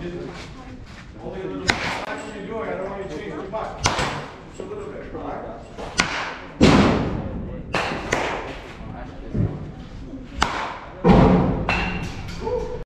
Only a little bit. Actually, you're doing. I don't want you to change too much. Just a little bit. All right.